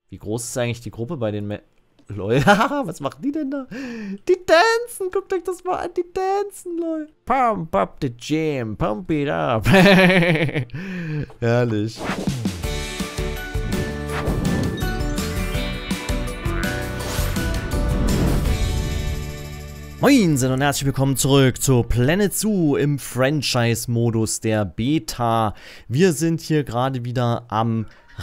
Wie groß ist eigentlich die Gruppe bei den Lol, was machen die denn da? Die dancen, guckt euch das mal an, die dancen, lol. Pump up the jam, pump it up. Herrlich. Moinsen und herzlich willkommen zurück zu Planet Zoo im Franchise-Modus der Beta. Wir sind hier gerade wieder am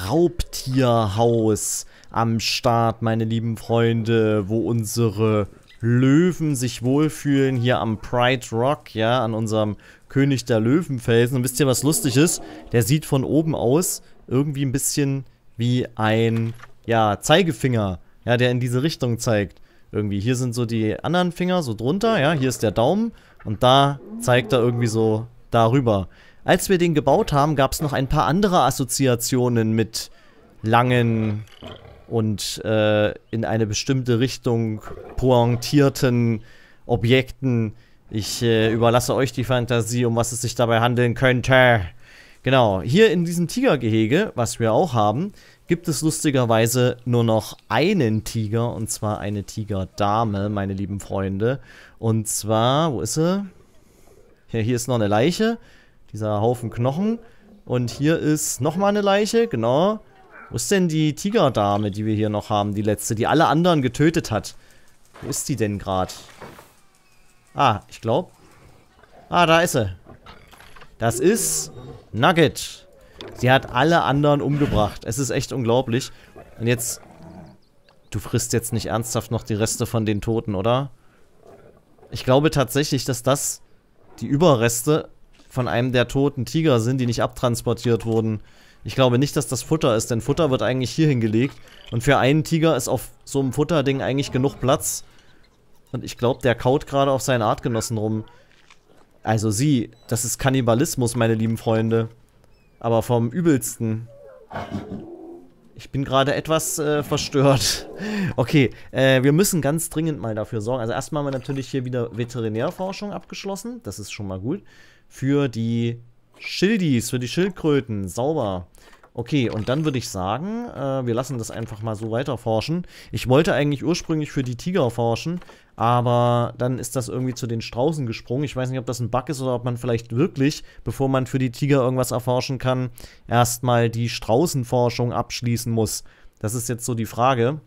Raubtierhaus am Start, meine lieben Freunde, wo unsere Löwen sich wohlfühlen, hier am Pride Rock, ja, an unserem König der Löwenfelsen. Und wisst ihr, was lustig ist? Der sieht von oben aus irgendwie ein bisschen wie ein, ja, Zeigefinger, ja, der in diese Richtung zeigt. Irgendwie, hier sind so die anderen Finger so drunter, ja, hier ist der Daumen und da zeigt er irgendwie so darüber. Als wir den gebaut haben, gab es noch ein paar andere Assoziationen mit langen und in eine bestimmte Richtung pointierten Objekten. Ich überlasse euch die Fantasie, um was es sich dabei handeln könnte. Genau, hier in diesem Tigergehege, was wir auch haben, gibt es lustigerweise nur noch einen Tiger, und zwar eine Tigerdame, meine lieben Freunde. Und zwar, wo ist sie? Ja, hier ist noch eine Leiche, dieser Haufen Knochen. Und hier ist nochmal eine Leiche, genau. Wo ist denn die Tigerdame, die wir hier noch haben, die letzte, die alle anderen getötet hat? Wo ist die denn gerade? Ah, ich glaube. Ah, da ist sie. Das ist Nugget. Sie hat alle anderen umgebracht. Es ist echt unglaublich. Und jetzt... Du frisst jetzt nicht ernsthaft noch die Reste von den Toten, oder? Ich glaube tatsächlich, dass das die Überreste von einem der toten Tiger sind, die nicht abtransportiert wurden. Ich glaube nicht, dass das Futter ist, denn Futter wird eigentlich hier hingelegt. Und für einen Tiger ist auf so einem Futterding eigentlich genug Platz. Und ich glaube, der kaut gerade auf seinen Artgenossen rum. Also das ist Kannibalismus, meine lieben Freunde. Aber vom Übelsten. Ich bin gerade etwas verstört. Okay, wir müssen ganz dringend mal dafür sorgen. Also erstmal haben wir natürlich hier wieder Veterinärforschung abgeschlossen. Das ist schon mal gut. Für die Schildis, für die Schildkröten. Sauber. Okay, und dann würde ich sagen, wir lassen das einfach mal so weiter forschen. Ich wollte eigentlich ursprünglich für die Tiger forschen, aber dann ist das irgendwie zu den Straußen gesprungen. Ich weiß nicht, ob das ein Bug ist oder ob man vielleicht wirklich, bevor man für die Tiger irgendwas erforschen kann, erstmal die Straußenforschung abschließen muss. Das ist jetzt so die Frage.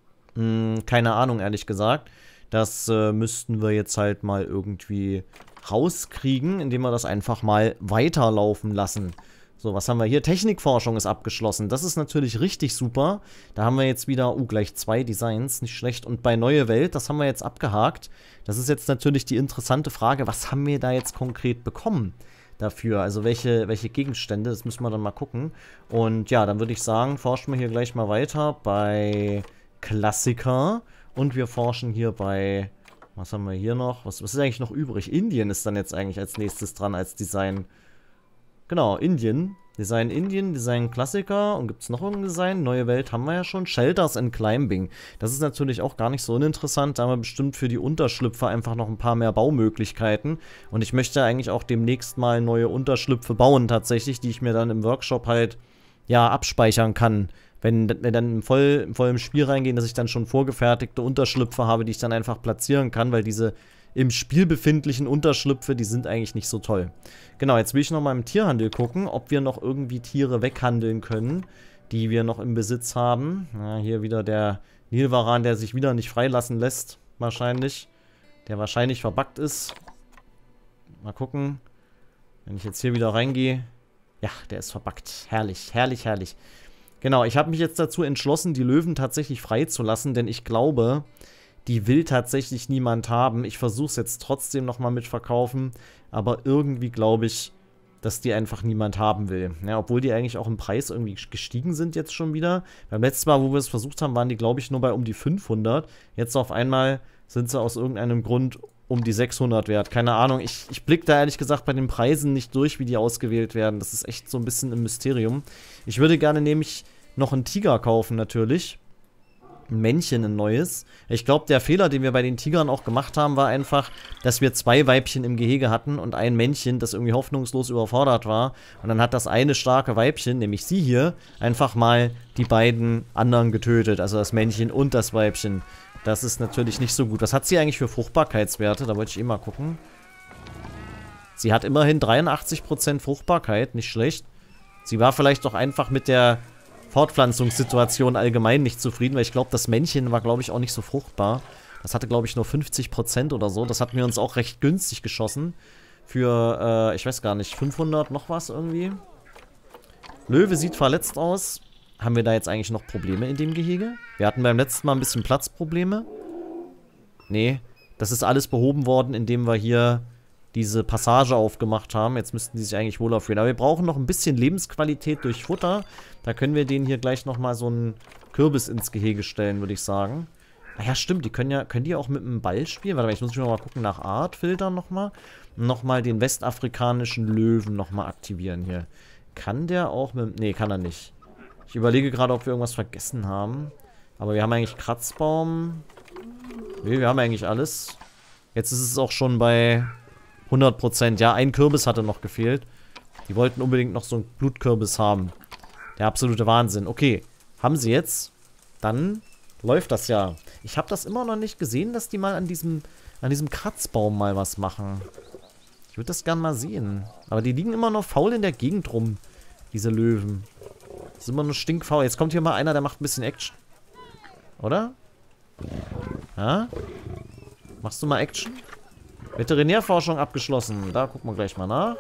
Keine Ahnung, ehrlich gesagt. Das müssten wir jetzt halt mal irgendwie rauskriegen, indem wir das einfach mal weiterlaufen lassen. So, was haben wir hier? Technikforschung ist abgeschlossen. Das ist natürlich richtig super. Da haben wir jetzt wieder, gleich 2 Designs, nicht schlecht. Und bei Neue Welt, das haben wir jetzt abgehakt. Das ist jetzt natürlich die interessante Frage, was haben wir da jetzt konkret bekommen dafür? Also welche Gegenstände, das müssen wir dann mal gucken. Und ja, dann würde ich sagen, forschen wir hier gleich mal weiter bei Klassiker. Und wir forschen hier bei, was haben wir hier noch? Was ist eigentlich noch übrig? Indien ist dann jetzt eigentlich als nächstes dran als Design. Genau, Indien. Design Klassiker. Und gibt es noch irgendein Design? Neue Welt haben wir ja schon. Shelters and Climbing. Das ist natürlich auch gar nicht so uninteressant. Da haben wir bestimmt für die Unterschlüpfe einfach noch ein paar mehr Baumöglichkeiten. Und ich möchte eigentlich auch demnächst mal neue Unterschlüpfe bauen, tatsächlich, die ich mir dann im Workshop halt, ja, abspeichern kann. Wenn wir dann im vollen Spiel reingehen, dass ich dann schon vorgefertigte Unterschlüpfe habe, die ich dann einfach platzieren kann, weil diese im Spiel befindlichen Unterschlüpfe, die sind eigentlich nicht so toll. Genau, jetzt will ich noch mal im Tierhandel gucken, ob wir noch irgendwie Tiere weghandeln können, die wir noch im Besitz haben. Ja, hier wieder der Nilwaran, der sich wieder nicht freilassen lässt, wahrscheinlich. Der wahrscheinlich verbuggt ist. Mal gucken. Wenn ich jetzt hier wieder reingehe. Ja, der ist verbuggt. Herrlich, herrlich, herrlich. Genau, ich habe mich jetzt dazu entschlossen, die Löwen tatsächlich freizulassen, denn ich glaube, die will tatsächlich niemand haben. Ich versuche es jetzt trotzdem nochmal mit verkaufen, aber irgendwie glaube ich, dass die einfach niemand haben will. Ja, obwohl die eigentlich auch im Preis irgendwie gestiegen sind jetzt schon wieder. Beim letzten Mal, wo wir es versucht haben, waren die, glaube ich, nur bei um die 500. Jetzt auf einmal sind sie aus irgendeinem Grund um die 600 wert. Keine Ahnung, ich blicke da ehrlich gesagt bei den Preisen nicht durch, wie die ausgewählt werden. Das ist echt so ein bisschen ein Mysterium. Ich würde gerne nämlich noch einen Tiger kaufen, natürlich. ein Männchen, ein neues. Ich glaube, der Fehler, den wir bei den Tigern auch gemacht haben, war einfach, dass wir 2 Weibchen im Gehege hatten und ein Männchen, das irgendwie hoffnungslos überfordert war. Und dann hat das eine starke Weibchen, nämlich sie hier, einfach mal die beiden anderen getötet. Also das Männchen und das Weibchen. Das ist natürlich nicht so gut. Was hat sie eigentlich für Fruchtbarkeitswerte? Da wollte ich mal gucken. Sie hat immerhin 83% Fruchtbarkeit, nicht schlecht. Sie war vielleicht doch einfach mit der Fortpflanzungssituation allgemein nicht zufrieden, weil ich glaube, das Männchen war, glaube ich, auch nicht so fruchtbar. Das hatte, glaube ich, nur 50% oder so. Das hatten wir uns auch recht günstig geschossen. Für, ich weiß gar nicht, 500 noch was irgendwie. Löwe sieht verletzt aus. Haben wir da jetzt eigentlich noch Probleme in dem Gehege? Wir hatten beim letzten Mal ein bisschen Platzprobleme. Nee, das ist alles behoben worden, indem wir hier diese Passage aufgemacht haben. Jetzt müssten die sich eigentlich wohler fühlen. Aber wir brauchen noch ein bisschen Lebensqualität durch Futter. Da können wir denen hier gleich nochmal so einen Kürbis ins Gehege stellen, würde ich sagen. Ah ja, stimmt. Die können die auch mit einem Ball spielen? Warte mal, ich muss mal gucken nach Art, filtern nochmal. Nochmal den westafrikanischen Löwen nochmal aktivieren hier. Kann der auch mit... Nee, kann er nicht. Ich überlege gerade, ob wir irgendwas vergessen haben. Aber wir haben eigentlich Kratzbaum. Nee, wir haben eigentlich alles. Jetzt ist es auch schon bei 100%. Ja, ein Kürbis hatte noch gefehlt. Die wollten unbedingt noch so einen Blutkürbis haben. Der absolute Wahnsinn. Okay, haben sie jetzt. Dann läuft das ja. Ich habe das immer noch nicht gesehen, dass die mal an diesem Kratzbaum mal was machen. Ich würde das gern mal sehen. Aber die liegen immer noch faul in der Gegend rum. Diese Löwen. Die sind immer nur stinkfaul. Jetzt kommt hier mal einer, der macht ein bisschen Action. Oder? Ja? Machst du mal Action? Veterinärforschung abgeschlossen. Da gucken wir gleich mal nach.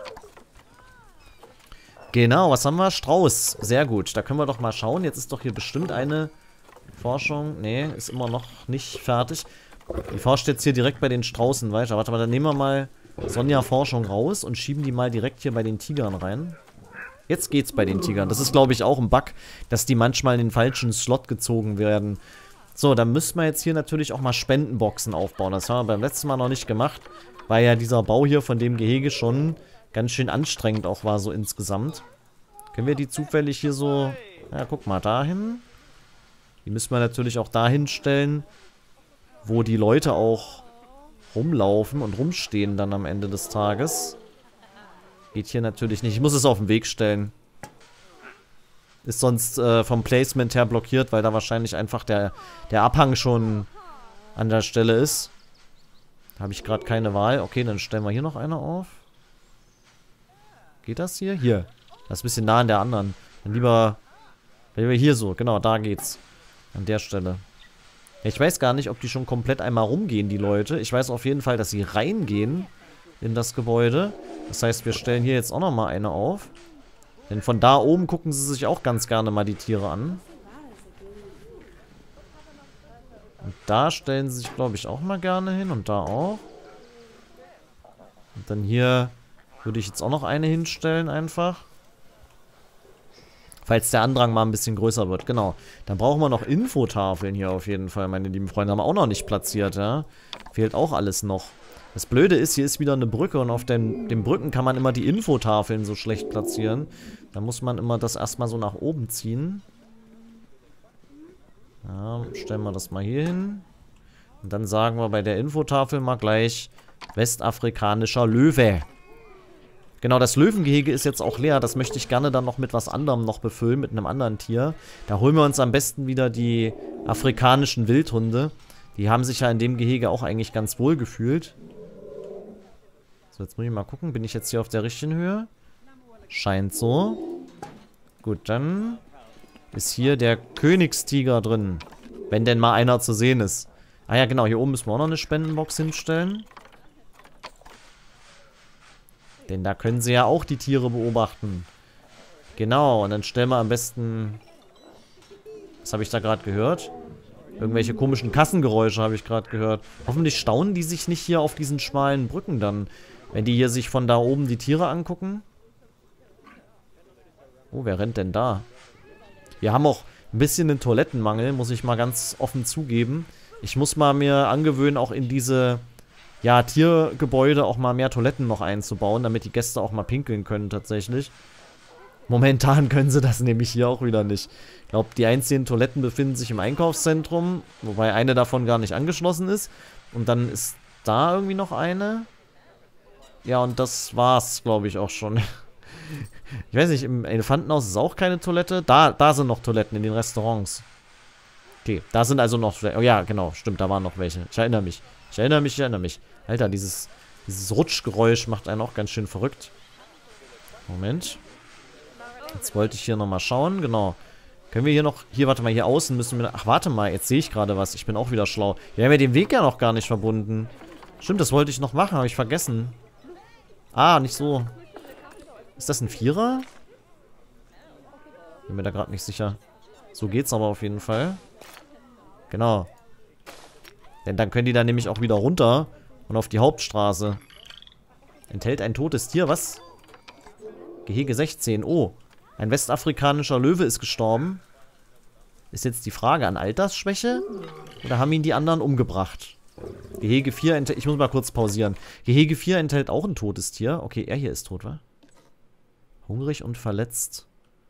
Genau, was haben wir? Strauß. Sehr gut. Da können wir doch mal schauen. Jetzt ist doch hier bestimmt eine Forschung. Nee, ist immer noch nicht fertig. Die forscht jetzt hier direkt bei den Straußen weiter. Warte mal, dann nehmen wir mal Sonja Forschung raus und schieben die mal direkt hier bei den Tigern rein. Jetzt geht's bei den Tigern. Das ist, glaube ich, auch ein Bug, dass die manchmal in den falschen Slot gezogen werden. So, dann müssen wir jetzt hier natürlich auch mal Spendenboxen aufbauen. Das haben wir beim letzten Mal noch nicht gemacht, weil ja dieser Bau hier von dem Gehege schon ganz schön anstrengend auch war, so insgesamt. Können wir die zufällig hier so... Ja, guck mal, dahin. Die müssen wir natürlich auch dahin stellen, wo die Leute auch rumlaufen und rumstehen dann am Ende des Tages. Geht hier natürlich nicht. Ich muss es auf den Weg stellen. Ist sonst vom Placement her blockiert, weil da wahrscheinlich einfach der Abhang schon an der Stelle ist. Da habe ich gerade keine Wahl. Okay, dann stellen wir hier noch eine auf. Geht das hier? Hier. Das ist ein bisschen nah an der anderen. Dann lieber hier so. Genau, da geht's. An der Stelle. Ich weiß gar nicht, ob die schon komplett einmal rumgehen, die Leute. Ich weiß auf jeden Fall, dass sie reingehen in das Gebäude. Das heißt, wir stellen hier jetzt auch nochmal eine auf. Denn von da oben gucken sie sich auch ganz gerne mal die Tiere an. Und da stellen sie sich, glaube ich, auch mal gerne hin. Und da auch. Und dann hier würde ich jetzt auch noch eine hinstellen einfach. Falls der Andrang mal ein bisschen größer wird. Genau. Dann brauchen wir noch Infotafeln hier auf jeden Fall, meine lieben Freunde. Haben wir auch noch nicht platziert, ja. Fehlt auch alles noch. Das Blöde ist, hier ist wieder eine Brücke und auf den Brücken kann man immer die Infotafeln so schlecht platzieren. Da muss man immer das erstmal so nach oben ziehen. Ja, stellen wir das mal hier hin. Und dann sagen wir bei der Infotafel mal gleich westafrikanischer Löwe. Genau, das Löwengehege ist jetzt auch leer. Das möchte ich gerne dann noch mit was anderem noch befüllen, mit einem anderen Tier. Da holen wir uns am besten wieder die afrikanischen Wildhunde. Die haben sich ja in dem Gehege auch eigentlich ganz wohl gefühlt. So, jetzt muss ich mal gucken. Bin ich jetzt hier auf der richtigen Höhe? Scheint so. Gut, dann ist hier der Königstiger drin. Wenn denn mal einer zu sehen ist. Ah ja, genau. Hier oben müssen wir auch noch eine Spendenbox hinstellen. Denn da können sie ja auch die Tiere beobachten. Genau, und dann stellen wir am besten... Was habe ich da gerade gehört? Irgendwelche komischen Kassengeräusche habe ich gerade gehört. Hoffentlich staunen die sich nicht hier auf diesen schmalen Brücken dann. Wenn die hier sich von da oben die Tiere angucken. Oh, wer rennt denn da? Wir haben auch ein bisschen den Toilettenmangel, muss ich mal ganz offen zugeben. Ich muss mal mir angewöhnen, auch in diese... ja, Tiergebäude auch mal mehr Toiletten noch einzubauen, damit die Gäste auch mal pinkeln können tatsächlich. Momentan können sie das nämlich hier auch wieder nicht. Ich glaube, die einzigen Toiletten befinden sich im Einkaufszentrum, wobei eine davon gar nicht angeschlossen ist. Und dann ist da irgendwie noch eine. Ja, und das war's, glaube ich, auch schon. Ich weiß nicht, im Elefantenhaus ist auch keine Toilette. Da sind noch Toiletten in den Restaurants. Okay, da sind also noch... Oh ja, genau, stimmt, da waren noch welche. Ich erinnere mich. Ich erinnere mich. Alter, dieses Rutschgeräusch macht einen auch ganz schön verrückt. Moment. Jetzt wollte ich hier nochmal schauen. Genau. Können wir hier noch... Hier, warte mal, hier außen müssen wir... Ach, warte mal, jetzt sehe ich gerade was. Ich bin auch wieder schlau. Wir haben ja den Weg ja noch gar nicht verbunden. Stimmt, das wollte ich noch machen, habe ich vergessen. Ah, nicht so. Ist das ein Vierer? Bin mir da gerade nicht sicher. So geht's aber auf jeden Fall. Genau. Denn dann können die da nämlich auch wieder runter und auf die Hauptstraße. Enthält ein totes Tier, was? Gehege 16. Oh, ein westafrikanischer Löwe ist gestorben. Ist jetzt die Frage, an Altersschwäche? Oder haben ihn die anderen umgebracht? Gehege 4 enthält... Ich muss mal kurz pausieren. Gehege 4 enthält auch ein totes Tier. Okay, er hier ist tot, wa? Hungrig und verletzt.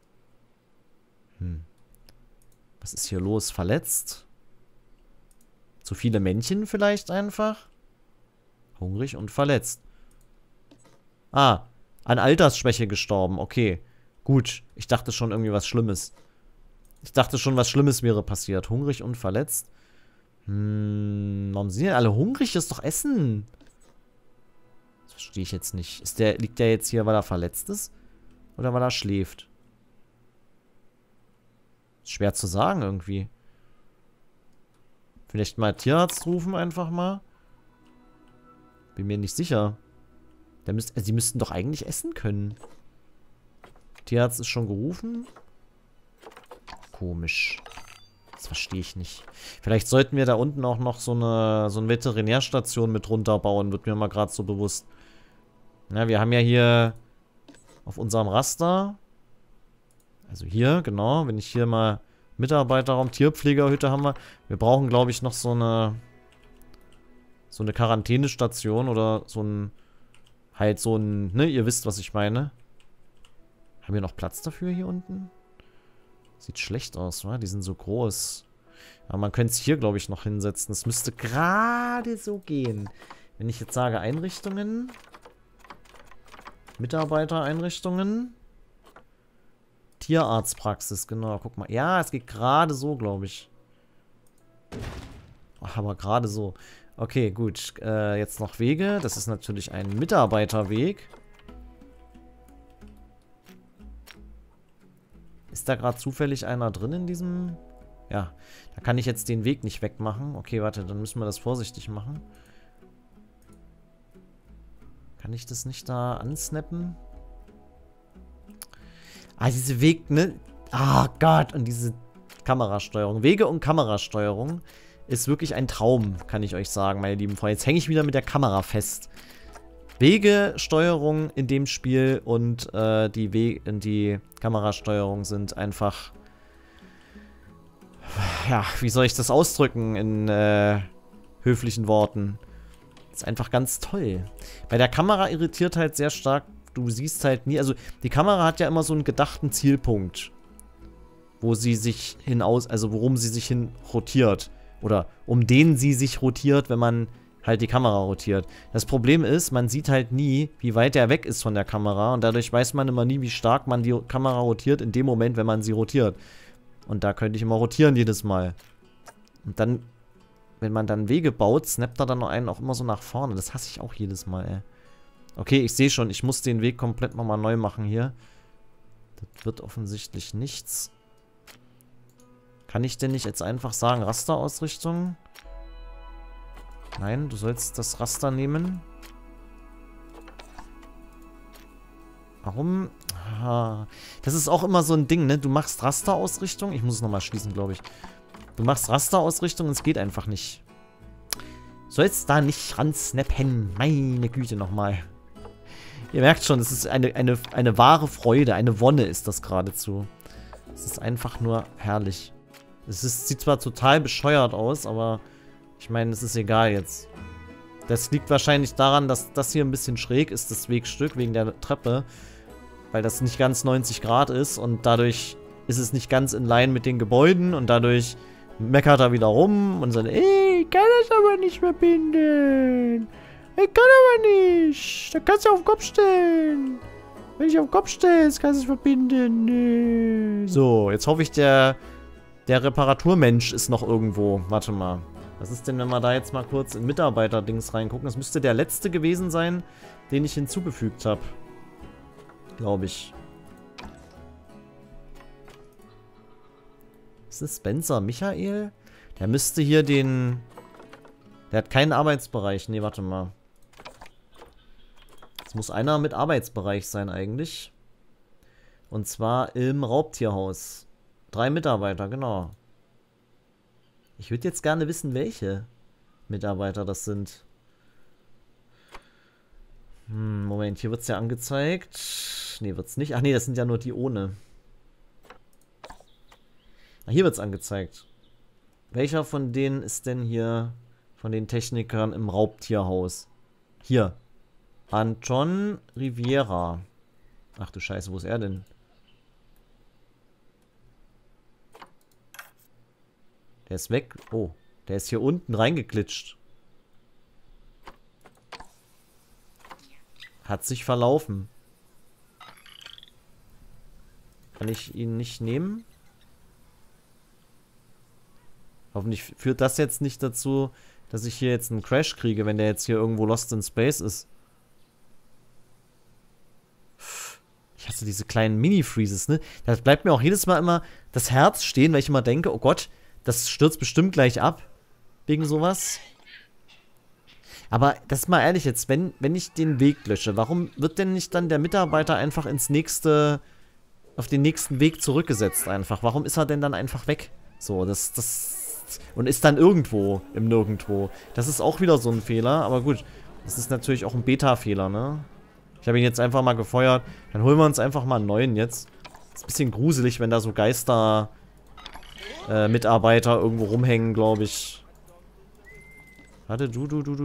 Was ist hier los? Verletzt? Zu viele Männchen vielleicht einfach? Hungrig und verletzt. Ah, an Altersschwäche gestorben. Okay, gut. Ich dachte schon irgendwie was Schlimmes. Ich dachte schon, was Schlimmes wäre passiert. Hungrig und verletzt. Warum sind denn alle hungrig? Das ist doch Essen. Das verstehe ich jetzt nicht. Liegt der jetzt hier, weil er verletzt ist? Oder weil er schläft? Ist schwer zu sagen irgendwie. Vielleicht mal Tierarzt rufen einfach mal. Bin mir nicht sicher. Sie müssten doch eigentlich essen können. Tierarzt ist schon gerufen. Komisch. Das verstehe ich nicht. Vielleicht sollten wir da unten auch noch so eine Veterinärstation mit runterbauen. Wird mir mal gerade so bewusst. Na, wir haben ja hier auf unserem Raster. Also hier, genau. Wenn ich hier mal Mitarbeiterraum, Tierpflegerhütte haben wir. Wir brauchen, glaube ich, noch so eine Quarantänestation oder ne, ihr wisst, was ich meine. Haben wir noch Platz dafür hier unten? Sieht schlecht aus, wa? Die sind so groß. Aber man könnte es hier, glaube ich, noch hinsetzen. Das müsste gerade so gehen. Wenn ich jetzt sage Einrichtungen. Mitarbeitereinrichtungen. Tierarztpraxis, genau. Guck mal. Ja, es geht gerade so, glaube ich. Ach, aber gerade so. Okay, gut. Jetzt noch Wege. Das ist natürlich ein Mitarbeiterweg. Ist da gerade zufällig einer drin in diesem... Ja, da kann ich jetzt den Weg nicht wegmachen. Okay, warte, dann müssen wir das vorsichtig machen. Kann ich das nicht da ansnappen? Ah, diese Weg, ne? Ah, Gott, und diese Kamerasteuerung. Wege und Kamerasteuerung ist wirklich ein Traum, kann ich euch sagen, meine lieben Freunde. Jetzt hänge ich wieder mit der Kamera fest. Wegesteuerung in dem Spiel und die Kamerasteuerung sind einfach... Ja, wie soll ich das ausdrücken in höflichen Worten? Das ist einfach ganz toll. Bei der Kamera irritiert halt sehr stark, du siehst halt nie... Also, die Kamera hat ja immer so einen gedachten Zielpunkt, wo sie sich worum sie sich hin rotiert. Oder um den sie sich rotiert, wenn man halt die Kamera rotiert. Das Problem ist, man sieht halt nie, wie weit der weg ist von der Kamera und dadurch weiß man immer nie, wie stark man die Kamera rotiert in dem Moment, wenn man sie rotiert. Und da könnte ich immer rotieren jedes Mal. Und dann, wenn man dann Wege baut, snappt er dann noch einen auch immer so nach vorne. Das hasse ich auch jedes Mal, ey. Okay, ich sehe schon, ich muss den Weg komplett nochmal neu machen hier. Das wird offensichtlich nichts. Kann ich denn nicht jetzt einfach sagen, Rasterausrichtung? Nein, du sollst das Raster nehmen. Warum? Ah, das ist auch immer so ein Ding, ne? Du machst Rasterausrichtung. Ich muss es nochmal schließen, glaube ich. Du machst Rasterausrichtung und es geht einfach nicht. Du sollst da nicht ransnappen. Meine Güte nochmal. Ihr merkt schon, es ist eine wahre Freude. Eine Wonne ist das geradezu. Es ist einfach nur herrlich. Sieht zwar total bescheuert aus, aber ich meine, es ist egal jetzt. Das liegt wahrscheinlich daran, dass das hier ein bisschen schräg ist, das Wegstück, wegen der Treppe. Weil das nicht ganz 90 Grad ist und dadurch ist es nicht ganz in Line mit den Gebäuden und dadurch meckert er wieder rum und sagt, ey, ich kann das aber nicht verbinden. Ich kann aber nicht. Da kannst du auf den Kopf stellen. Wenn ich auf den Kopf stelle, kannst du es verbinden. Nee. So, jetzt hoffe ich, der Reparaturmensch ist noch irgendwo. Warte mal. Was ist denn, wenn wir da jetzt mal kurz in Mitarbeiter-Dings reingucken? Das müsste der letzte gewesen sein, den ich hinzugefügt habe. Glaube ich. Ist das Spencer Michael? Der müsste hier den... Der hat keinen Arbeitsbereich. Nee, warte mal. Es muss einer mit Arbeitsbereich sein eigentlich. Und zwar im Raubtierhaus. 3 Mitarbeiter, genau. Ich würde jetzt gerne wissen, welche Mitarbeiter das sind. Moment, hier wird es ja angezeigt. Nee, wird es nicht. Ach nee, das sind ja nur die ohne. Ah, hier wird es angezeigt. Welcher von denen ist denn hier von den Technikern im Raubtierhaus? Hier. Anton Riviera. Ach du Scheiße, wo ist er denn? Der ist weg. Oh, der ist hier unten reingeglitscht. Hat sich verlaufen. Kann ich ihn nicht nehmen? Hoffentlich führt das jetzt nicht dazu, dass ich hier jetzt einen Crash kriege, wenn der jetzt hier irgendwo lost in space ist. Ich hasse diese kleinen Mini-Freezes, ne? Da bleibt mir auch jedes Mal immer das Herz stehen, weil ich immer denke, oh Gott, das stürzt bestimmt gleich ab. Wegen sowas. Aber das ist mal ehrlich jetzt, wenn ich den Weg lösche, warum wird denn nicht dann der Mitarbeiter einfach auf den nächsten Weg zurückgesetzt einfach? Warum ist er denn dann einfach weg? So, und ist dann irgendwo im Nirgendwo. Das ist auch wieder so ein Fehler, aber gut. Das ist natürlich auch ein Beta-Fehler, ne? Ich habe ihn jetzt einfach mal gefeuert. Dann holen wir uns einfach mal einen neuen jetzt. Ist ein bisschen gruselig, wenn da so Mitarbeiter irgendwo rumhängen, glaube ich. Warte, du.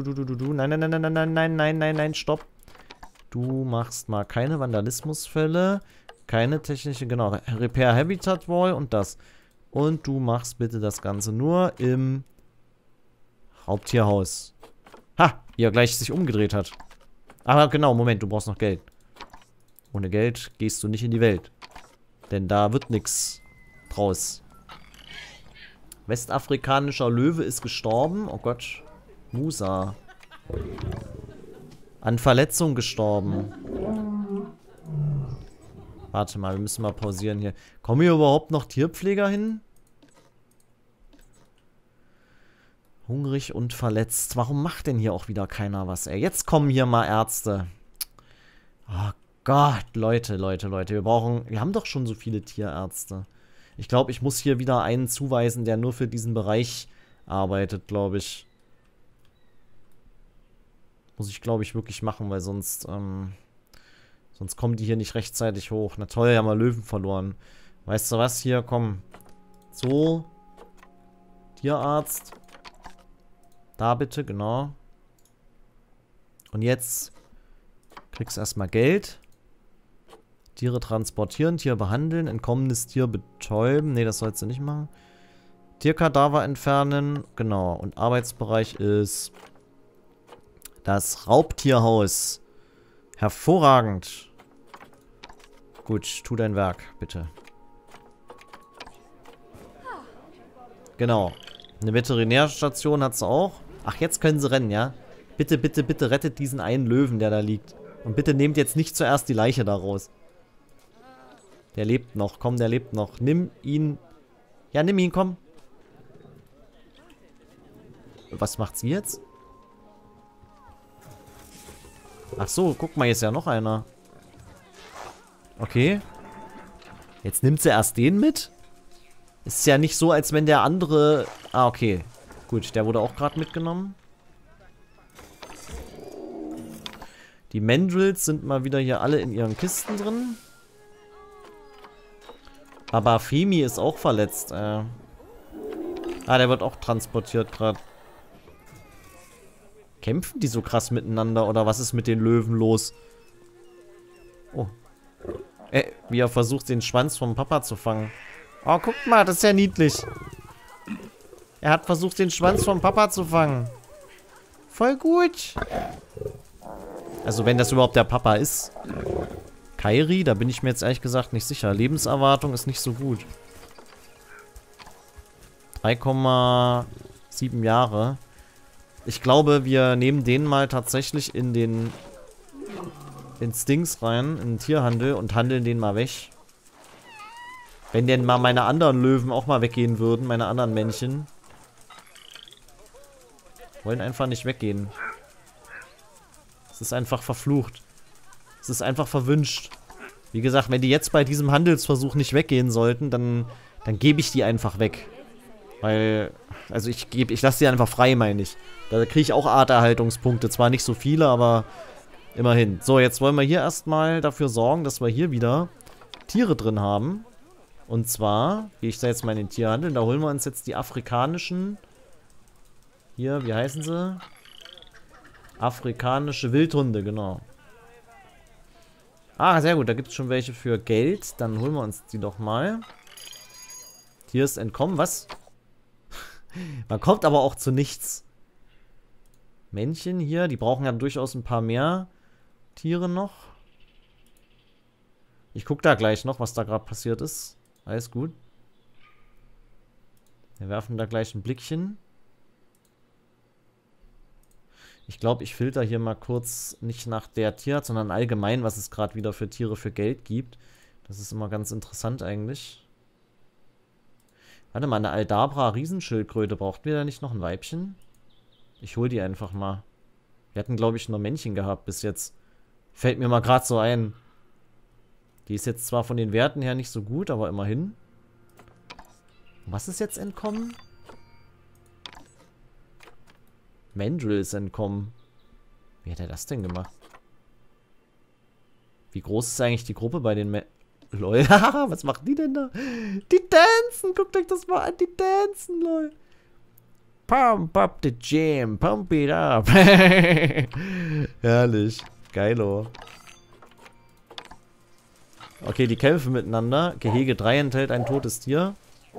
Nein, stopp. Du machst mal keine Vandalismusfälle. Keine technische, genau. Repair Habitat Wall und das. Und du machst bitte das Ganze nur im Raubtierhaus. Ha! Wie er gleich sich umgedreht hat. Aber genau, Moment, du brauchst noch Geld. Ohne Geld gehst du nicht in die Welt. Denn da wird nichts draus. Westafrikanischer Löwe ist gestorben. Oh Gott. Musa. An Verletzung gestorben. Warte mal, wir müssen mal pausieren hier. Kommen hier überhaupt noch Tierpfleger hin? Hungrig und verletzt. Warum macht denn hier auch wieder keiner was, ey? Jetzt kommen hier mal Ärzte. Oh Gott, Leute. Wir haben doch schon so viele Tierärzte. Ich glaube, ich muss hier wieder einen zuweisen, der nur für diesen Bereich arbeitet, glaube ich. Muss ich, glaube ich, wirklich machen, weil sonst kommen die hier nicht rechtzeitig hoch. Na toll, haben wir Löwen verloren. Weißt du was? Hier, komm. So. Tierarzt. Da bitte, genau. Und jetzt kriegst du erstmal Geld. Tiere transportieren, Tier behandeln, entkommenes Tier betäuben. Ne, das sollst du nicht machen. Tierkadaver entfernen. Genau. Und Arbeitsbereich ist das Raubtierhaus. Hervorragend. Gut, tu dein Werk, bitte. Genau. Eine Veterinärstation hat sie auch. Ach, jetzt können sie rennen, ja? Bitte, bitte, bitte rettet diesen einen Löwen, der da liegt. Und bitte nehmt jetzt nicht zuerst die Leiche da raus. Der lebt noch. Komm, der lebt noch. Nimm ihn. Ja, nimm ihn, komm. Was macht sie jetzt? Ach so, guck mal, hier ist ja noch einer. Okay. Jetzt nimmt sie erst den mit? Ist ja nicht so, als wenn der andere... Ah, okay. Gut, der wurde auch gerade mitgenommen. Die Mandrills sind mal wieder hier alle in ihren Kisten drin. Aber Femi ist auch verletzt. Ah, der wird auch transportiert gerade. Kämpfen die so krass miteinander oder was ist mit den Löwen los? Oh. Wie er versucht, den Schwanz vom Papa zu fangen. Oh, guckt mal, das ist ja niedlich. Er hat versucht, den Schwanz vom Papa zu fangen. Voll gut. Also, wenn das überhaupt der Papa ist. Kairi, da bin ich mir jetzt ehrlich gesagt nicht sicher. Lebenserwartung ist nicht so gut. 3,7 Jahre. Ich glaube, wir nehmen den mal tatsächlich ins Dings rein, in den Tierhandel und handeln den mal weg. Wenn denn mal meine anderen Löwen auch mal weggehen würden, meine anderen Männchen. Wollen einfach nicht weggehen. Es ist einfach verflucht. Es ist einfach verwünscht. Wie gesagt, wenn die jetzt bei diesem Handelsversuch nicht weggehen sollten, dann gebe ich die einfach weg. Weil, also ich lasse die einfach frei, meine ich. Da kriege ich auch Arterhaltungspunkte. Zwar nicht so viele, aber immerhin. So, jetzt wollen wir hier erstmal dafür sorgen, dass wir hier wieder Tiere drin haben. Und zwar, gehe ich da jetzt mal in den Tierhandel, da holen wir uns jetzt die afrikanischen... Hier, wie heißen sie? Afrikanische Wildhunde, genau. Ah, sehr gut, da gibt es schon welche für Geld. Dann holen wir uns die doch mal. Tier ist entkommen, was? Man kommt aber auch zu nichts. Männchen hier, die brauchen ja durchaus ein paar mehr Tiere noch. Ich gucke da gleich noch, was da gerade passiert ist. Alles gut. Wir werfen da gleich ein Blickchen. Ich glaube, ich filter hier mal kurz nicht nach der Tierart, sondern allgemein, was es gerade wieder für Tiere für Geld gibt. Das ist immer ganz interessant eigentlich. Warte mal, eine Aldabra Riesenschildkröte. Braucht wir da nicht noch ein Weibchen? Ich hole die einfach mal. Wir hatten, glaube ich, nur Männchen gehabt bis jetzt. Fällt mir mal gerade so ein. Die ist jetzt zwar von den Werten her nicht so gut, aber immerhin. Was ist jetzt entkommen? Mandrill ist entkommen. Wie hat er das denn gemacht? Wie groß ist eigentlich die Gruppe bei den Lol, was machen die denn da? Die dancen, guckt euch das mal an, die dancen, lol. Pump up the jam, pump it up. Herrlich, geilo. Okay, die kämpfen miteinander. Gehege 3 enthält ein totes Tier.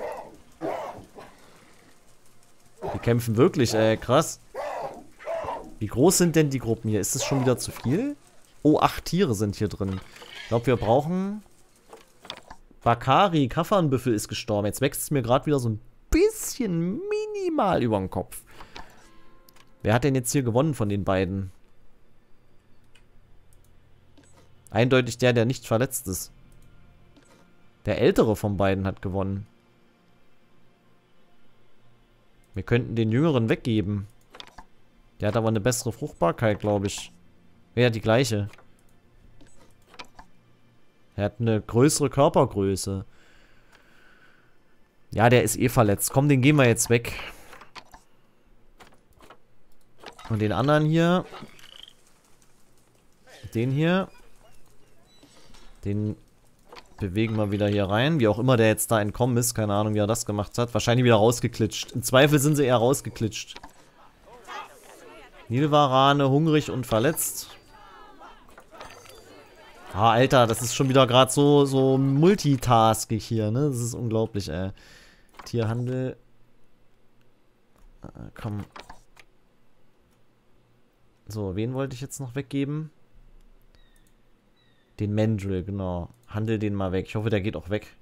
Die kämpfen wirklich, krass. Wie groß sind denn die Gruppen hier? Ist es schon wieder zu viel? Oh, 8 Tiere sind hier drin. Ich glaube, wir brauchen... Bakari, Kaffernbüffel ist gestorben. Jetzt wächst es mir gerade wieder so ein bisschen minimal über den Kopf. Wer hat denn jetzt hier gewonnen von den beiden? Eindeutig der nicht verletzt ist. Der ältere von beiden hat gewonnen. Wir könnten den jüngeren weggeben. Der hat aber eine bessere Fruchtbarkeit, glaube ich. Ja, die gleiche. Er hat eine größere Körpergröße. Ja, der ist eh verletzt. Komm, den gehen wir jetzt weg. Und den anderen hier. Den hier. Den bewegen wir wieder hier rein. Wie auch immer der jetzt da entkommen ist. Keine Ahnung, wie er das gemacht hat. Wahrscheinlich wieder rausgeklitscht. Im Zweifel sind sie eher rausgeklitscht. Nilvarane, hungrig und verletzt. Ah, Alter, das ist schon wieder gerade so multitaskig hier, ne? Das ist unglaublich, ey. Tierhandel. Komm. So, wen wollte ich jetzt noch weggeben? Den Mandrill, genau. Handel den mal weg. Ich hoffe, der geht auch weg.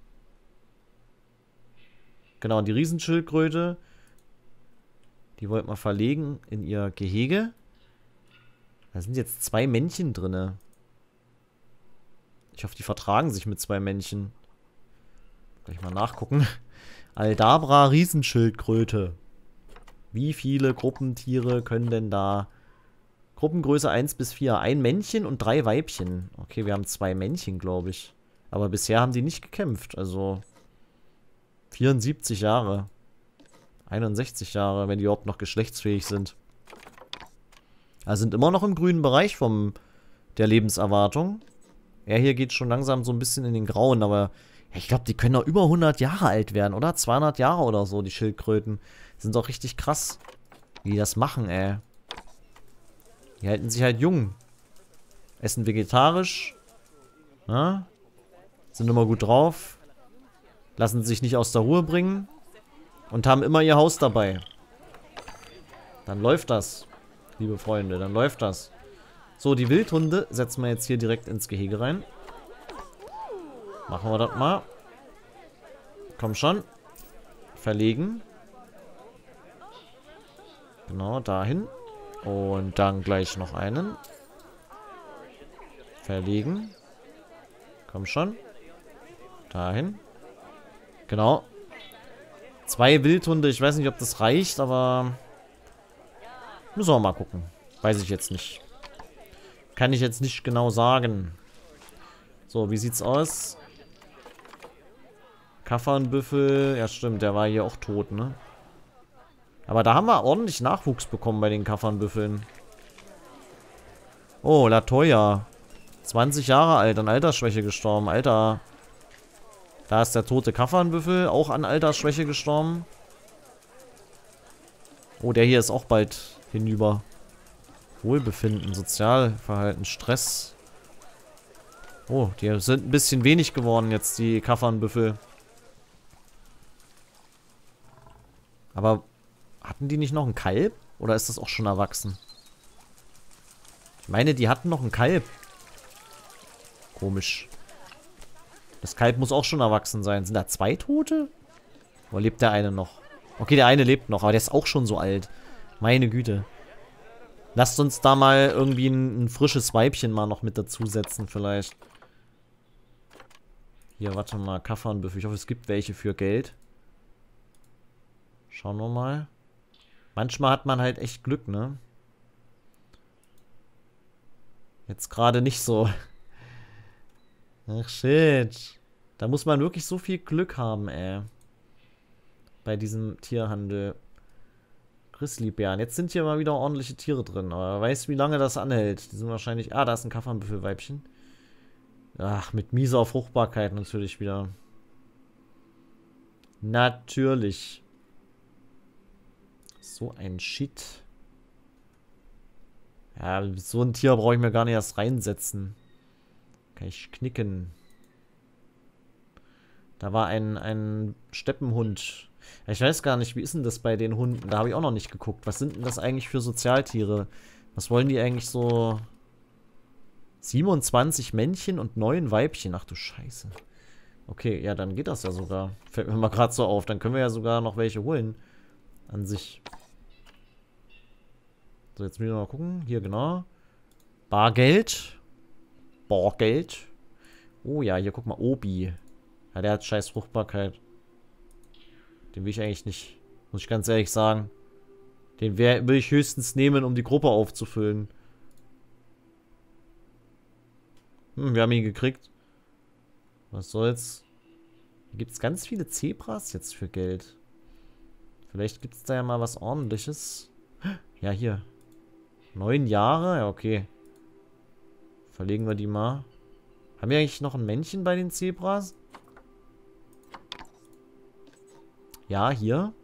Genau, die Riesenschildkröte. Die wollten wir verlegen in ihr Gehege. Da sind jetzt 2 Männchen drinne. Ich hoffe, die vertragen sich mit 2 Männchen. Gleich mal nachgucken. Aldabra Riesenschildkröte. Wie viele Gruppentiere können denn da... Gruppengröße 1 bis 4. Ein Männchen und 3 Weibchen. Okay, wir haben 2 Männchen, glaube ich. Aber bisher haben die nicht gekämpft. Also 74 Jahre. 61 Jahre, wenn die überhaupt noch geschlechtsfähig sind. Also sind immer noch im grünen Bereich der Lebenserwartung. Er hier geht schon langsam so ein bisschen in den Grauen, aber ja, ich glaube, die können doch über 100 Jahre alt werden, oder? 200 Jahre oder so, die Schildkröten. Die sind doch richtig krass, wie die das machen, ey. Die halten sich halt jung. Essen vegetarisch. Na? Sind immer gut drauf. Lassen sich nicht aus der Ruhe bringen. Und haben immer ihr Haus dabei. Dann läuft das, liebe Freunde. Dann läuft das. So, die Wildhunde setzen wir jetzt hier direkt ins Gehege rein. Machen wir das mal. Komm schon. Verlegen. Genau, dahin. Und dann gleich noch einen. Verlegen. Komm schon. Dahin. Genau. 2 Wildhunde. Ich weiß nicht, ob das reicht, aber... Müssen wir mal gucken. Weiß ich jetzt nicht. Kann ich jetzt nicht genau sagen. So, wie sieht's aus? Kaffernbüffel. Ja, stimmt. Der war hier auch tot, ne? Aber da haben wir ordentlich Nachwuchs bekommen bei den Kaffernbüffeln. Oh, Latoya. 20 Jahre alt, an Altersschwäche gestorben. Alter. Da ist der tote Kaffernbüffel, auch an Altersschwäche gestorben. Oh, der hier ist auch bald hinüber. Wohlbefinden, Sozialverhalten, Stress. Oh, die sind ein bisschen wenig geworden jetzt, die Kaffernbüffel. Aber hatten die nicht noch ein Kalb? Oder ist das auch schon erwachsen? Ich meine, die hatten noch ein Kalb. Komisch. Das Kalb muss auch schon erwachsen sein. Sind da 2 Tote? Oder lebt der eine noch? Okay, der eine lebt noch, aber der ist auch schon so alt. Meine Güte. Lasst uns da mal irgendwie ein frisches Weibchen mal noch mit dazusetzen, vielleicht. Hier, warte mal, Kaffernbüffel. Ich hoffe, es gibt welche für Geld. Schauen wir mal. Manchmal hat man halt echt Glück, ne? Jetzt gerade nicht so. Ach, shit. Da muss man wirklich so viel Glück haben, ey. Bei diesem Tierhandel. Grizzlybären. Jetzt sind hier mal wieder ordentliche Tiere drin. Aber wer weiß, wie lange das anhält. Die sind wahrscheinlich... Ah, da ist ein Kaffernbüffelweibchen. Ach, mit mieser Fruchtbarkeit natürlich wieder. Natürlich. So ein Shit. Ja, so ein Tier brauche ich mir gar nicht erst reinsetzen. Kann ich knicken. Da war ein Steppenhund. Ja, ich weiß gar nicht, wie ist denn das bei den Hunden? Da habe ich auch noch nicht geguckt. Was sind denn das eigentlich für Sozialtiere? Was wollen die eigentlich so... 27 Männchen und 9 Weibchen. Ach du Scheiße. Okay, ja, dann geht das ja sogar. Fällt mir mal gerade so auf. Dann können wir ja sogar noch welche holen. An sich. So, jetzt müssen wir mal gucken. Hier, genau. Bargeld. Bargeld. Oh ja, hier, guck mal. Obi. Ja, der hat scheiß Fruchtbarkeit. Den will ich eigentlich nicht. Muss ich ganz ehrlich sagen. Den will ich höchstens nehmen, um die Gruppe aufzufüllen. Wir haben ihn gekriegt. Was soll's? Hier gibt es ganz viele Zebras jetzt für Geld. Vielleicht gibt es da ja mal was Ordentliches. Ja, hier. 9 Jahre? Ja, okay. Verlegen wir die mal. Haben wir eigentlich noch ein Männchen bei den Zebras? Ja, hier.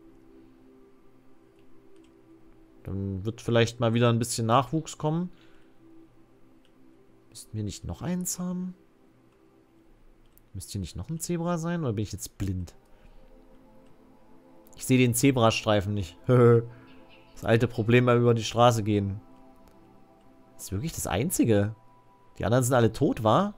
Dann wird vielleicht mal wieder ein bisschen Nachwuchs kommen. Müssten wir nicht noch eins haben? Müsste hier nicht noch ein Zebra sein? Oder bin ich jetzt blind? Ich sehe den Zebrastreifen nicht. Das alte Problem beim über die Straße gehen. Das ist wirklich das Einzige. Die anderen sind alle tot, wa?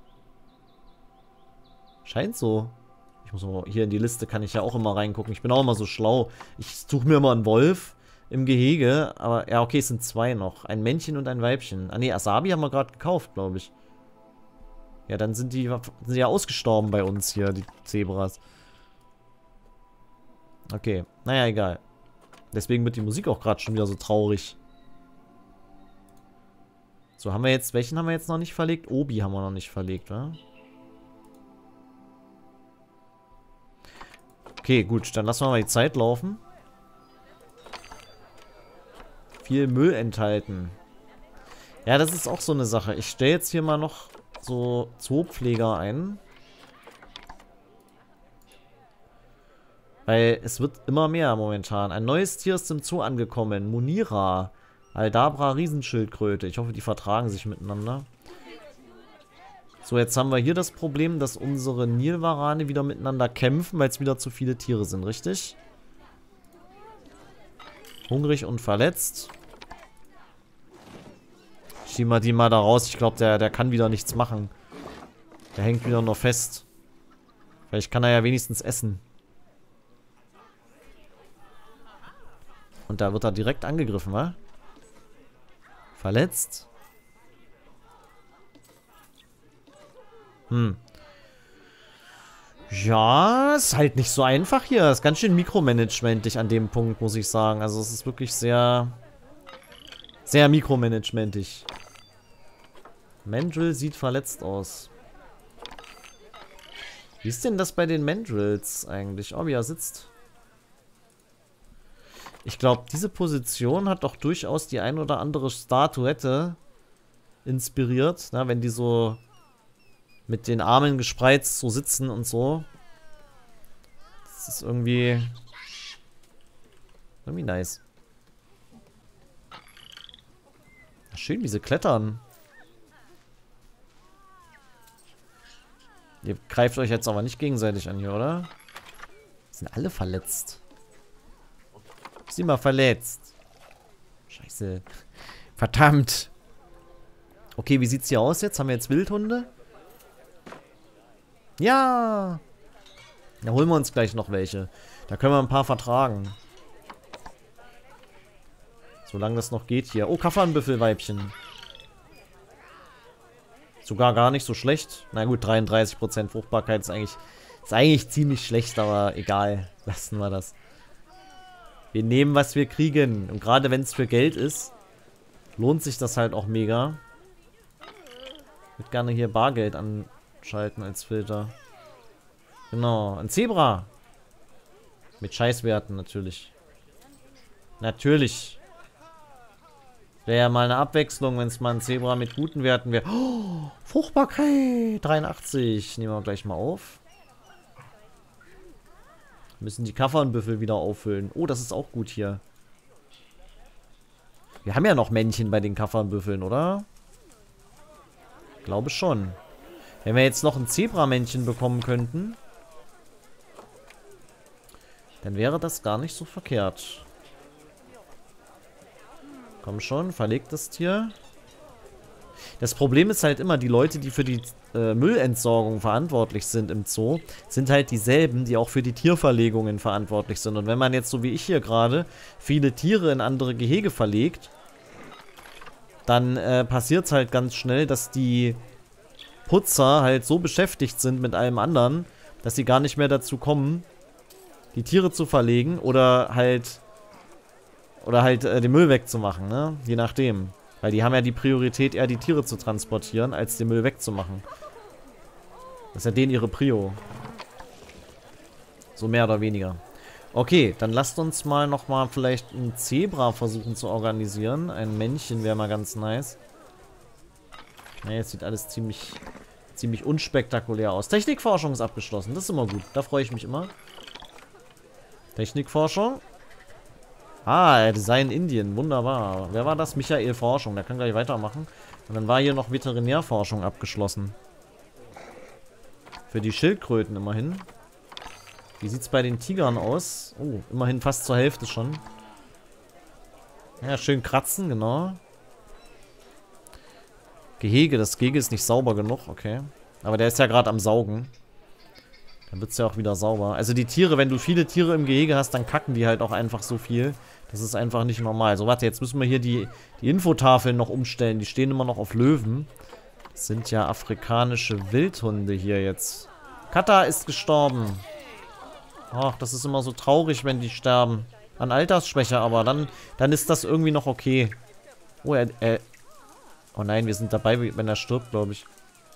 Scheint so. Ich muss mal, hier in die Liste kann ich ja auch immer reingucken. Ich bin auch immer so schlau. Ich suche mir immer einen Wolf im Gehege. Aber, ja, okay, es sind 2 noch. Ein Männchen und ein Weibchen. Ah, ne, Asabi haben wir gerade gekauft, glaube ich. Ja, dann sind die ja ausgestorben bei uns hier, die Zebras. Okay, naja, egal. Deswegen wird die Musik auch gerade schon wieder so traurig. So, haben wir jetzt, welchen haben wir jetzt noch nicht verlegt? Obi haben wir noch nicht verlegt, oder? Okay, gut, dann lassen wir mal die Zeit laufen. Viel Müll enthalten. Ja, das ist auch so eine Sache. Ich stelle jetzt hier mal noch so Zoopfleger ein. Weil es wird immer mehr momentan. Ein neues Tier ist im Zoo angekommen. Munira. Aldabra Riesenschildkröte. Ich hoffe, die vertragen sich miteinander. So, jetzt haben wir hier das Problem, dass unsere Nilwarane wieder miteinander kämpfen, weil es wieder zu viele Tiere sind, richtig? Hungrig und verletzt. Schieben wir die mal da raus. Ich glaube, der kann wieder nichts machen. Der hängt wieder noch fest. Vielleicht kann er ja wenigstens essen. Und da wird er direkt angegriffen, wa? Verletzt. Ja, ist halt nicht so einfach hier. Ist ganz schön mikromanagementig an dem Punkt, muss ich sagen. Also es ist wirklich sehr, sehr mikromanagementig. Mandrill sieht verletzt aus. Wie ist denn das bei den Mandrills eigentlich? Oh, wie er sitzt. Ich glaube, diese Position hat doch durchaus die ein oder andere Statuette inspiriert. Na, wenn die so mit den Armen gespreizt so sitzen und so. Das ist irgendwie nice. Schön, wie sie klettern. Ihr greift euch jetzt aber nicht gegenseitig an hier, oder? Sind alle verletzt. Sind mal verletzt. Scheiße. Verdammt. Okay, wie sieht's hier aus jetzt? Haben wir jetzt Wildhunde? Ja. Da holen wir uns gleich noch welche. Da können wir ein paar vertragen. Solange das noch geht hier. Oh, Kaffernbüffelweibchen. Sogar gar nicht so schlecht. Na gut, 33% Fruchtbarkeit ist eigentlich ziemlich schlecht, aber egal. Lassen wir das. Wir nehmen, was wir kriegen. Und gerade wenn es für Geld ist, lohnt sich das halt auch mega. Ich würde gerne hier Bargeld anschalten als Filter. Genau, ein Zebra. Mit Scheißwerten natürlich. Natürlich. Wäre ja mal eine Abwechslung, wenn es mal ein Zebra mit guten Werten wäre. Oh, Fruchtbarkeit 83. Nehmen wir gleich mal auf. Müssen die Kaffernbüffel wieder auffüllen. Oh, das ist auch gut hier. Wir haben ja noch Männchen bei den Kaffernbüffeln, oder? Glaube schon. Wenn wir jetzt noch ein Zebramännchen bekommen könnten, dann wäre das gar nicht so verkehrt. Komm schon, verlegt das Tier. Das Problem ist halt immer, die Leute, die für die Müllentsorgung verantwortlich sind im Zoo, sind halt dieselben, die auch für die Tierverlegungen verantwortlich sind. Und wenn man jetzt, so wie ich hier gerade, viele Tiere in andere Gehege verlegt, dann passiert es halt ganz schnell, dass die Putzer halt so beschäftigt sind mit allem anderen, dass sie gar nicht mehr dazu kommen, die Tiere zu verlegen oder halt den Müll wegzumachen, ne? Je nachdem. Weil die haben ja die Priorität, eher die Tiere zu transportieren, als den Müll wegzumachen. Das ist ja denen ihre Prio. So mehr oder weniger. Okay, dann lasst uns mal nochmal vielleicht ein Zebra versuchen zu organisieren. Ein Männchen wäre mal ganz nice. Ne, jetzt sieht alles ziemlich unspektakulär aus. Technikforschung ist abgeschlossen, das ist immer gut. Da freue ich mich immer. Technikforschung. Ah, Design Indien, wunderbar. Wer war das? Michael Forschung, der kann gleich weitermachen. Und dann war hier noch Veterinärforschung abgeschlossen. Für die Schildkröten immerhin. Wie sieht es bei den Tigern aus? Oh, immerhin fast zur Hälfte schon. Ja, schön kratzen, genau. Gehege, das Gehege ist nicht sauber genug, okay. Aber der ist ja gerade am Saugen. Dann wird es ja auch wieder sauber. Also die Tiere, wenn du viele Tiere im Gehege hast, dann kacken die halt auch einfach so viel. Das ist einfach nicht normal. So, warte, jetzt müssen wir hier die Infotafeln noch umstellen. Die stehen immer noch auf Löwen. Das sind ja afrikanische Wildhunde hier jetzt. Kata ist gestorben. Ach, das ist immer so traurig, wenn die sterben. An Altersschwäche, aber dann ist das irgendwie noch okay. Oh, oh nein, wir sind dabei, wenn er stirbt, glaube ich.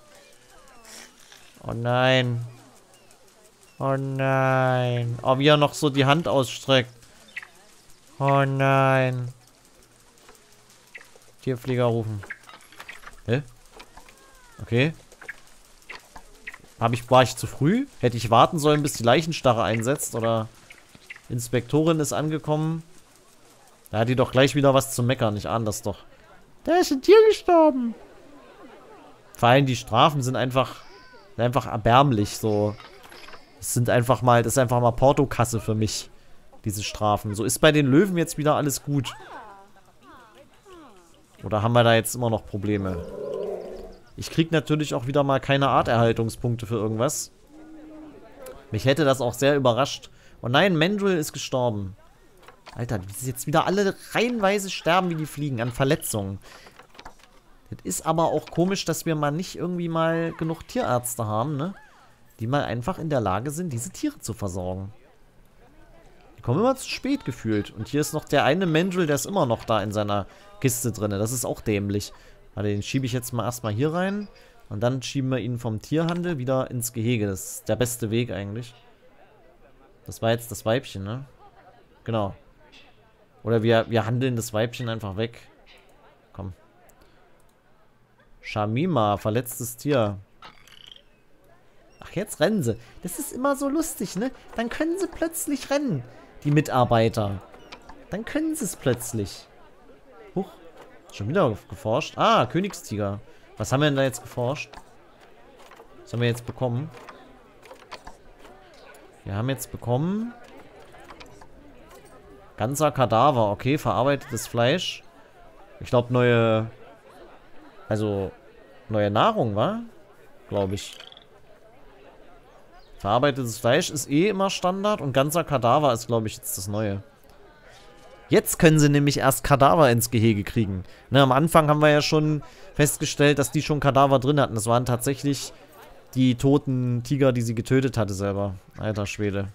Oh nein. Oh nein. Oh, wie er noch so die Hand ausstreckt. Oh nein. Tierpfleger rufen. Hä? Okay. War ich zu früh? Hätte ich warten sollen, bis die Leichenstarre einsetzt? Oder Inspektorin ist angekommen. Da hat die doch gleich wieder was zu meckern. Ich ahne das doch. Da ist ein Tier gestorben. Vor allem die Strafen sind einfach erbärmlich, so. Das ist einfach mal Portokasse für mich, diese Strafen. So, ist bei den Löwen jetzt wieder alles gut? Oder haben wir da jetzt immer noch Probleme? Ich krieg natürlich auch wieder mal keine Arterhaltungspunkte für irgendwas. Mich hätte das auch sehr überrascht. Oh nein, Mandrill ist gestorben. Alter, die jetzt wieder alle reihenweise sterben, wie die fliegen, an Verletzungen. Das ist aber auch komisch, dass wir mal nicht irgendwie mal genug Tierärzte haben, ne? Die mal einfach in der Lage sind, diese Tiere zu versorgen. Die kommen immer zu spät gefühlt. Und hier ist noch der eine Mandrill, der ist immer noch da in seiner Kiste drin. Das ist auch dämlich. Warte, den schiebe ich jetzt mal erstmal hier rein. Und dann schieben wir ihn vom Tierhandel wieder ins Gehege. Das ist der beste Weg eigentlich. Das war jetzt das Weibchen, ne? Genau. Oder wir handeln das Weibchen einfach weg. Komm. Shamima, verletztes Tier. Ach, jetzt rennen sie. Das ist immer so lustig, ne? Dann können sie plötzlich rennen, die Mitarbeiter. Dann können sie es plötzlich. Huch. Schon wieder geforscht. Ah, Königstiger. Was haben wir denn da jetzt geforscht? Was haben wir jetzt bekommen? Wir haben jetzt bekommen... Ganzer Kadaver. Okay, verarbeitetes Fleisch. Ich glaube, neue Nahrung, wa? Glaube ich. Verarbeitetes Fleisch ist eh immer Standard und ganzer Kadaver ist, glaube ich, jetzt das Neue. Jetzt können sie nämlich erst Kadaver ins Gehege kriegen. Ne, am Anfang haben wir ja schon festgestellt, dass die schon Kadaver drin hatten. Das waren tatsächlich die toten Tiger, die sie getötet hatte selber. Alter Schwede.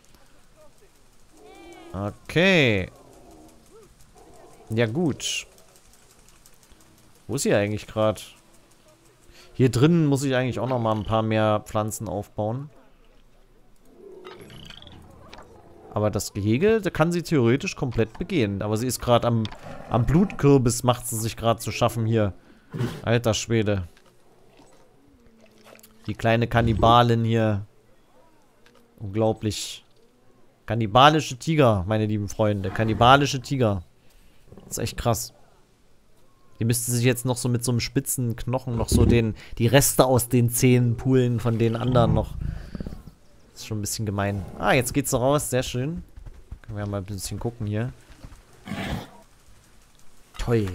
Okay. Ja gut. Wo ist sie eigentlich gerade? Hier drinnen muss ich eigentlich auch noch mal ein paar mehr Pflanzen aufbauen. Aber das Gehege, da kann sie theoretisch komplett begehen. Aber sie ist gerade am Blutkürbis, macht sie sich gerade zu schaffen hier. Alter Schwede. Die kleine Kannibalin hier. Unglaublich. Kannibalische Tiger, meine lieben Freunde. Kannibalische Tiger. Das ist echt krass. Die müsste sich jetzt noch so mit so einem spitzen Knochen noch so die Reste aus den Zähnen poolen von den anderen noch. Das ist schon ein bisschen gemein. Ah, jetzt geht's so raus. Sehr schön. Können wir mal ein bisschen gucken hier. Toll.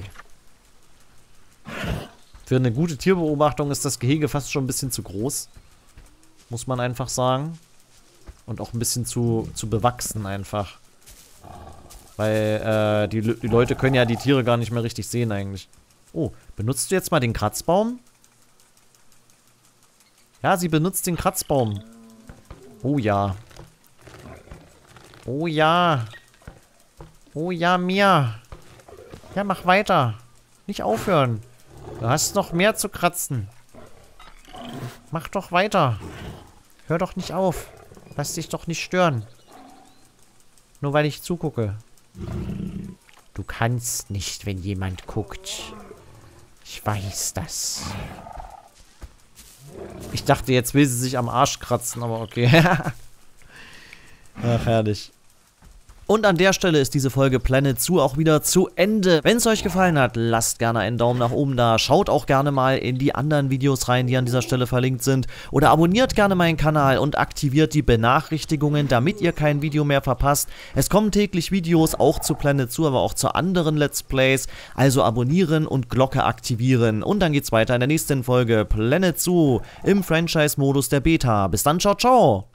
Für eine gute Tierbeobachtung ist das Gehege fast schon ein bisschen zu groß. Muss man einfach sagen. Und auch ein bisschen zu bewachsen einfach. Weil die Leute können ja die Tiere gar nicht mehr richtig sehen eigentlich. Oh, benutzt du jetzt mal den Kratzbaum? Ja, sie benutzt den Kratzbaum. Oh ja. Oh ja. Oh ja, Mia. Ja, mach weiter. Nicht aufhören. Du hast noch mehr zu kratzen. Mach doch weiter. Hör doch nicht auf. Lass dich doch nicht stören. Nur weil ich zugucke. Du kannst nicht, wenn jemand guckt. Ich weiß das. Ich dachte, jetzt will sie sich am Arsch kratzen, aber okay. Ach, herrlich. Und an der Stelle ist diese Folge Planet Zoo auch wieder zu Ende. Wenn es euch gefallen hat, lasst gerne einen Daumen nach oben da. Schaut auch gerne mal in die anderen Videos rein, die an dieser Stelle verlinkt sind. Oder abonniert gerne meinen Kanal und aktiviert die Benachrichtigungen, damit ihr kein Video mehr verpasst. Es kommen täglich Videos, auch zu Planet Zoo, aber auch zu anderen Let's Plays. Also abonnieren und Glocke aktivieren. Und dann geht's weiter in der nächsten Folge Planet Zoo im Franchise-Modus der Beta. Bis dann, ciao, ciao!